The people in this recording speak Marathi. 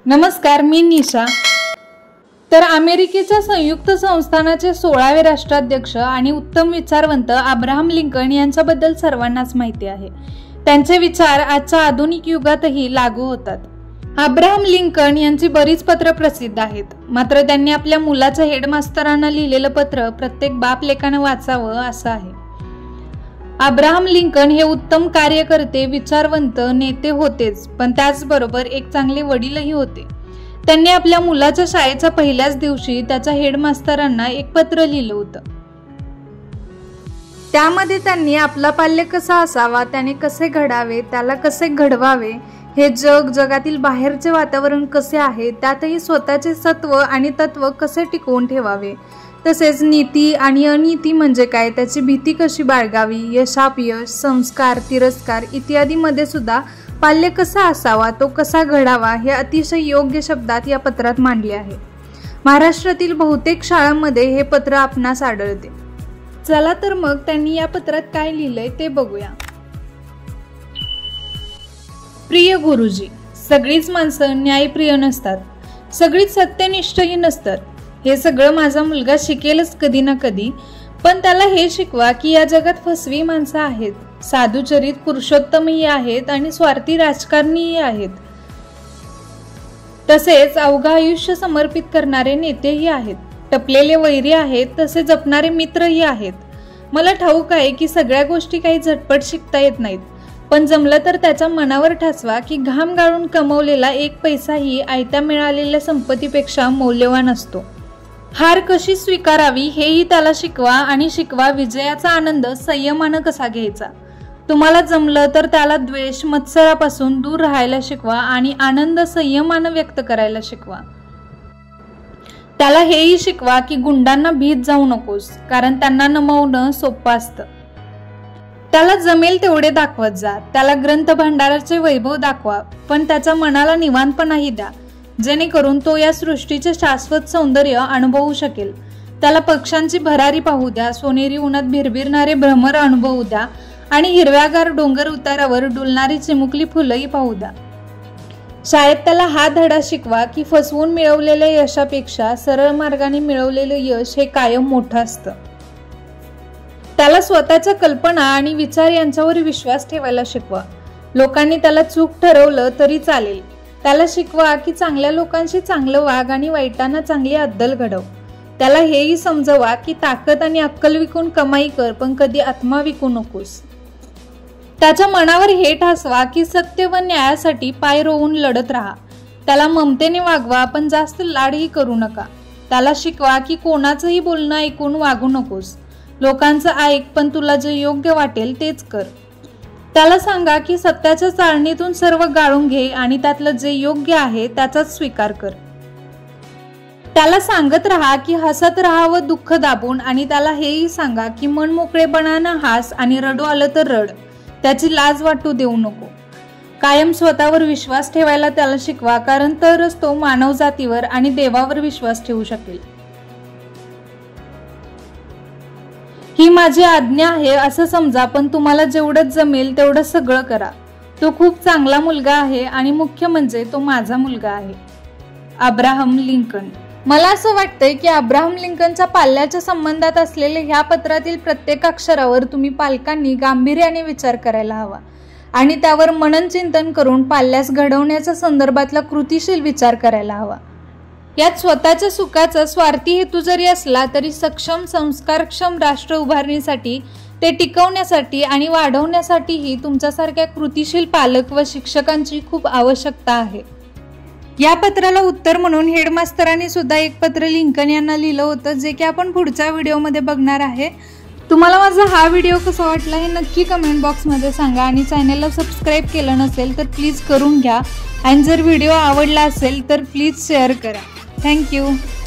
नमस्कार, मी निशा। तर अमेरिकेच्या संयुक्त संस्थानाचे 16वे राष्ट्राध्यक्ष आणि उत्तम विचारवंत अब्राहम लिंकन यांच्याबद्दल सर्वांनाच माहिती आहे। त्यांचे विचार आजच्या आधुनिक युगातही लागू होतात। अब्राहम लिंकन यांची बरीच पत्र प्रसिद्ध आहेत, मात्र त्यांनी आपल्या मुलाच्या हेडमास्टरांना लिहिलेलं पत्र प्रत्येक बाप लेकाने वाचावं असं आहे। अब्राहम लिंकन हे उत्तम कार्यकर्ते, विचारवंत, नेते होतेच, पण त्याचबरोबर एक चांगले वडीलही होते। त्यांनी आपल्या मुलाच्या शाळेच्या पहिल्याच दिवशी त्याच्या हेडमास्टरांना एक पत्र लिहिलं होतं। त्यामध्ये त्यांनी आपला पाल्य कसा असावा, त्याने कसे घडावे, त्याला कसे घडवावे, हे जगातील बाहेरचे वातावरण कसे आहे, त्यातही स्वतःचे सत्व आणि तत्व कसे टिकवून ठेवावे, तसेच नीती आणि अनीती म्हणजे काय, त्याची भीती कशी बाळगावी, यशापयश, संस्कार, तिरस्कार इत्यादी मध्ये सुद्धा पाल्य कसा असावा, तो कसा घडावा, हे अतिशय योग्य शब्दात या पत्रात मांडले आहे। महाराष्ट्रातील बहुतेक शाळांमध्ये हे पत्र आपणास आढळते। चला तर मग त्यांनी या पत्रात काय लिहिलंय ते बघूया। प्रिय गुरुजी, सगळीच माणसं न्यायप्रिय नसतात, सगळीच सत्यनिष्ठही नसतात। हे सगळं माझा मुलगा शिकेलच कधी ना कधी, पण त्याला हे शिकवा की या जगात फसवी माणसं आहेत, साधुचरित पुरुषोत्तमही आहेत आणि स्वार्थी राजकारणीही आहेत, तसेच अवघं आयुष्य समर्पित करणारे नेतेही आहेत, टपलेले वैरी आहेत, तसे जपणारे मित्रही आहेत। मला ठाऊक आहे की सगळ्या गोष्टी काही झटपट शिकता येत नाहीत, पण जमलं तर त्याच्या मनावर ठसवा की घाम गाळून कमवलेला एक पैसाही आयत्या मिळालेल्या संपत्तीपेक्षा मौल्यवान असतो। हार कशी स्वीकारावी हेही त्याला शिकवा आणि शिकवा विजयाचा आनंद संयमानं कसा घ्यायचा। तुम्हाला जमलं तर त्याला द्वेष, मत्सरापासून दूर राहायला शिकवा आणि आनंद संयमानं व्यक्त करायला शिकवा। त्याला हेही शिकवा की गुंडांना भीत जाऊ नकोस, कारण त्यांना नमवणं सोपं असतं। त्याला जमेल तेवढे दाखवत जा, त्याला ग्रंथ भांडाराचे वैभव दाखवा, पण त्याच्या मनाला निवांतपणाही द्या, जेणेकरून तो या सृष्टीचे शाश्वत सौंदर्य अनुभवू शकेल। त्याला पक्ष्यांची भरारी पाहू द्या, सोनेरी उन्हात भिरभिरणारे भ्रमर अनुभवू द्या आणि हिरव्यागार डोंगर उतारावर डुलणारी चिमुकली फुलंही पाहू द्या। शाळेत त्याला हा धडा शिकवा की फसवून मिळवलेल्या यशापेक्षा सरळ मार्गाने मिळवलेलं यश हे कायम मोठं असतं। त्याला स्वतःच्या कल्पना आणि विचार यांच्यावर विश्वास ठेवायला शिकवा। लोकांनी त्याला चूक ठरवलं तरी चालेल, त्याला शिकवा की चांगल्या लोकांशी चांगलं वाग आणि वाईटांना चांगली अद्दल घडव। त्याला हेही समजवा की ताकद आणि अक्कल विकून कमाई कर, पण कधी आत्मा विकू नकोस। त्याच्या मनावर हे ठासवा की सत्य व न्यायासाठी पाय रोवून लढत राहा। त्याला ममतेने वागवा, पण जास्त लाडही करू नका। त्याला शिकवा की कोणाचंही बोलणं ऐकून वागू नकोस, लोकांचं ऐक, पण तुला जे योग्य वाटेल तेच कर। त्याला सांगा की सत्याच्या चाळणीतून सर्व गाळून घे आणि त्यातलं जे योग्य आहे त्याचाच स्वीकार कर। त्याला सांगत राहा की हसत राहा व दुःख दाबून, आणि त्याला हेही सांगा की मन मोकळेपणानं हास आणि रडू आलं तर रड, त्याची लाज वाटू देऊ नको। कायम स्वतःवर विश्वास ठेवायला त्याला शिकवा, कारण तरच तो मानव जातीवर आणि देवावर विश्वास ठेवू शकेल। ही माझी आज्ञा आहे असं समजा, पण तुम्हाला जेवढं जमेल तेवढं सगळं करा। तो खूप चांगला मुलगा आहे आणि मुख्य म्हणजे तो माझा मुलगा आहे। Abraham Lincoln. मला असं वाटतंय की अब्राहम लिंकनच्या पाल्याच्या संबंधात असलेले ह्या पत्रातील प्रत्येक अक्षरावर तुम्ही पालकांनी गांभीर्याने विचार करायला हवा आणि त्यावर मनन चिंतन करून पाल्यास घडवण्याच्या संदर्भातला कृतीशील विचार करायला हवा। यात स्वतःच्या सुखाचा स्वार्थी हेतू जरी असला तरी सक्षम, संस्कारक्षम राष्ट्र उभारणीसाठी, ते टिकवण्यासाठी आणि वाढवण्यासाठीही तुमच्यासारख्या कृतीशील पालक व शिक्षकांची खूप आवश्यकता आहे। या पत्राला उत्तर म्हणून हेडमास्टरांनी सुद्धा एक पत्र लिंकन यांना लिहिलं होतं, जे की आपण पुढच्या व्हिडिओमध्ये बघणार आहे। तुम्हाला माझा हा व्हिडिओ कसा वाटला हे नक्की कमेंट बॉक्समध्ये सांगा आणि चॅनलला सबस्क्राईब केलं नसेल तर प्लीज करून घ्या आणि जर व्हिडिओ आवडला असेल तर प्लीज शेअर करा। थँक्यू।